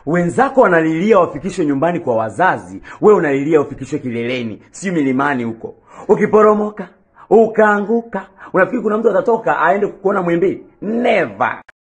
Wenzako wanalilia wafikishwe nyumbani kwa wazazi, wewe unalilia ufikishwe kileleni, si milimani huko. Ukiporomoka, ukaanguka, unafikiri kuna mtu atatoka aende kukuona Muhimbili? Never.